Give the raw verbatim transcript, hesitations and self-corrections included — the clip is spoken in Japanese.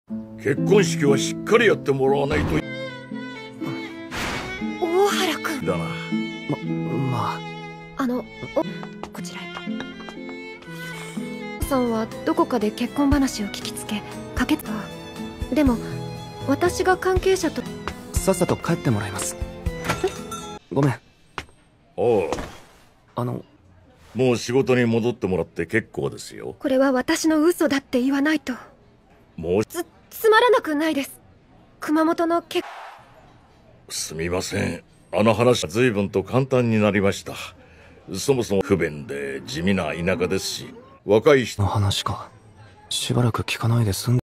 結婚式はしっかりやってもらわないと。 大原君だな。 ま、まあ。 あの、お、こちらへ。さんはどこかで結婚話を聞きつけ、駆けつか。でも、私が関係者と。 さっさと帰ってもらいます。ごめん。 おう。 あの。 もう仕事に戻ってもらって結構ですよ。 これは私の嘘だって言わないと。 もう。 つ、つまらなくないです。熊本の結。 すみません。あの話は随分と簡単になりました。そもそも不便で地味な田舎ですし、若い人の話か。しばらく聞かないで済ん